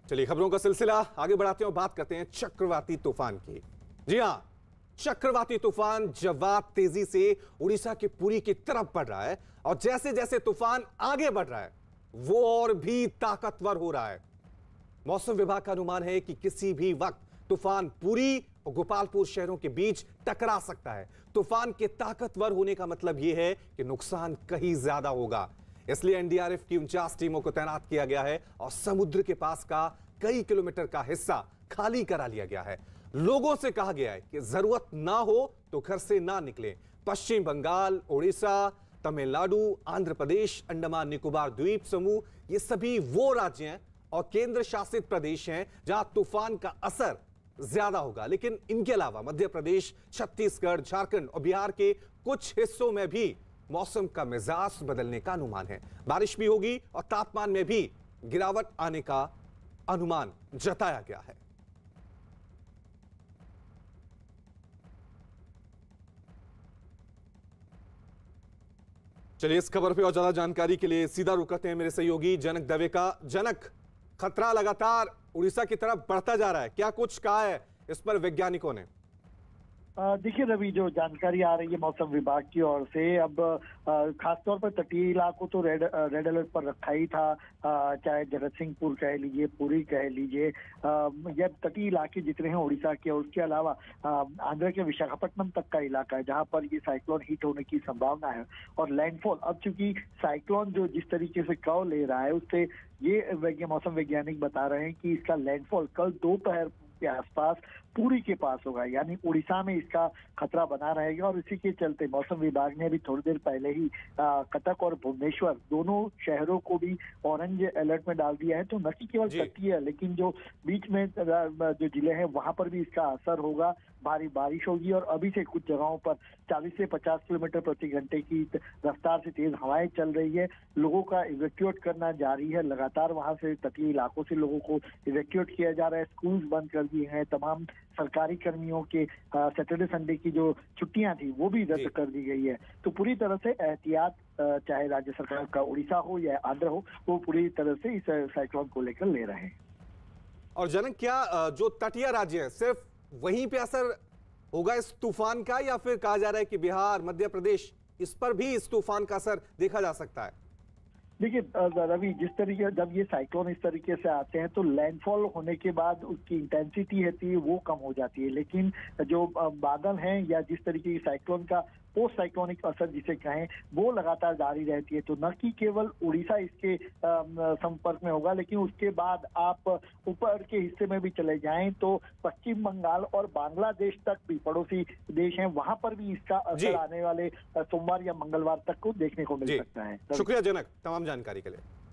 चलिए खबरों का सिलसिला आगे बढ़ाते हैं और बात करते हैं चक्रवाती तूफान की। जी हां, चक्रवाती तूफान जवाब तेजी से उड़ीसा के पुरी की तरफ बढ़ रहा है और जैसे जैसे तूफान आगे बढ़ रहा है वो और भी ताकतवर हो रहा है। मौसम विभाग का अनुमान है कि किसी भी वक्त तूफान पुरी और गोपालपुर शहरों के बीच टकरा सकता है। तूफान के ताकतवर होने का मतलब यह है कि नुकसान कहीं ज्यादा होगा, इसलिए एनडीआरएफ की 49 टीमों को तैनात किया गया है और समुद्र के पास का कई किलोमीटर का हिस्सा खाली करा लिया गया है। लोगों से कहा गया है कि जरूरत ना हो तो घर से ना निकलें। पश्चिम बंगाल, उड़ीसा, तमिलनाडु, आंध्र प्रदेश, अंडमान निकोबार द्वीप समूह, ये सभी वो राज्य हैं और केंद्र शासित प्रदेश हैं जहां तूफान का असर ज्यादा होगा। लेकिन इनके अलावा मध्य प्रदेश, छत्तीसगढ़, झारखंड और बिहार के कुछ हिस्सों में भी मौसम का मिजाज बदलने का अनुमान है। बारिश भी होगी और तापमान में भी गिरावट आने का अनुमान जताया गया है। चलिए इस खबर पे और ज्यादा जानकारी के लिए सीधा रुख करते हैं मेरे सहयोगी जनक दवे का। जनक, खतरा लगातार उड़ीसा की तरफ बढ़ता जा रहा है, क्या कुछ कहा है इस पर वैज्ञानिकों ने? देखिए रवि, जो जानकारी आ रही है मौसम विभाग की ओर से, अब खासतौर पर तटीय इलाकों तो रेड अलर्ट पर रखा ही था। चाहे जगत सिंहपुर कह लीजिए, पुरी कह लीजिए, यह तटीय इलाके जितने हैं उड़ीसा के, और उसके अलावा आंध्र के विशाखापट्टनम तक का इलाका है जहां पर ये साइक्लोन हिट होने की संभावना है। और लैंडफॉल, अब चूंकि साइक्लोन जो जिस तरीके से कर्व ले रहा है उससे ये मौसम वैज्ञानिक बता रहे हैं कि इसका लैंडफॉल कल दोपहर के आसपास पुरी के पास होगा, यानी उड़ीसा में इसका खतरा बना रहेगा। और इसी के चलते मौसम विभाग ने अभी थोड़ी देर पहले ही कटक और भुवनेश्वर दोनों शहरों को भी ऑरेंज अलर्ट में डाल दिया है। तो न कि केवल तटीय, लेकिन जो बीच में जो जिले हैं वहां पर भी इसका असर होगा। भारी बारिश होगी और अभी से कुछ जगहों पर 40 से 50 किलोमीटर प्रति घंटे की रफ्तार से तेज हवाएं चल रही है। लोगों का इवैक्यूएट करना जारी है, लगातार वहां से तटीय इलाकों से लोगों को इवैक्यूएट किया जा रहा है। स्कूल्स बंद कर दिए हैं, तमाम सरकारी कर्मियों के सैटरडे संडे की जो छुट्टियां थी वो भी रद्द कर दी गई है। तो पूरी तरह से एहतियात, चाहे राज्य सरकार का उड़ीसा हो या आंध्र हो, वो पूरी तरह से इस साइक्लोन को लेकर ले रहे हैं। और जनक, क्या जो तटीय राज्य है सिर्फ वहीं पे असर होगा इस तूफान का, या फिर कहा जा रहा है कि बिहार, मध्य प्रदेश, इस पर भी इस तूफान का असर देखा जा सकता है? देखिए रवि, जिस तरीके जब ये साइक्लोन इस तरीके से आते हैं तो लैंडफॉल होने के बाद उसकी इंटेंसिटी होती है वो कम हो जाती है, लेकिन जो बादल हैं या जिस तरीके की साइक्लोन का पोस्ट साइक्लोनिक असर जिसे कहें वो लगातार जारी रहती है। तो न कि केवल उड़ीसा इसके संपर्क में होगा, लेकिन उसके बाद आप ऊपर के हिस्से में भी चले जाएं तो पश्चिम बंगाल और बांग्लादेश तक भी, पड़ोसी देश हैं, वहां पर भी इसका असर आने वाले सोमवार या मंगलवार तक को देखने को मिल सकता है। शुक्रिया जनक तमाम जानकारी के लिए।